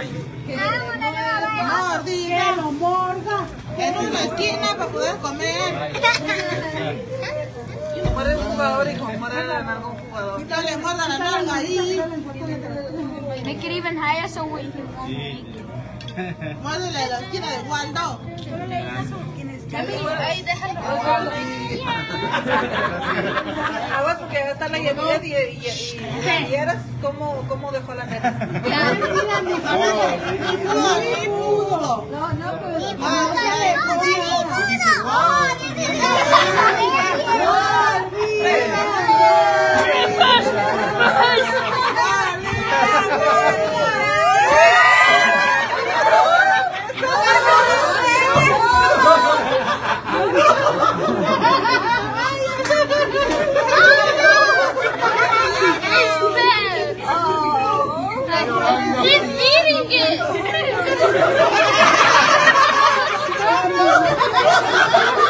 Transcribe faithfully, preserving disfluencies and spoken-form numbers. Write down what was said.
Mordida, lo morda. En una esquina para poder comer. Muere un jugador y como muere la nalga un jugador. No le muerda la nalga ahí. Make it even higher so we won't make it. Muérdele la esquina de Waldo. Ahí déjalo. Aguas porque va a estar la llenilla y, y, y, y vieras cómo, cómo dejó la neta. Ni pudo. No, no, pero... He's eating it!